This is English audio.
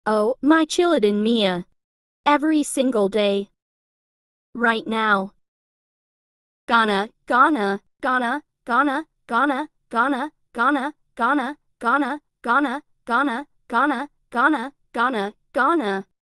Oh, my Chilladin Mia. Every single day. Right now. Gonna, gonna, gonna, gonna, gonna, gonna, gonna, gonna, gonna, gonna, gonna, gonna, gonna, gonna, gonna.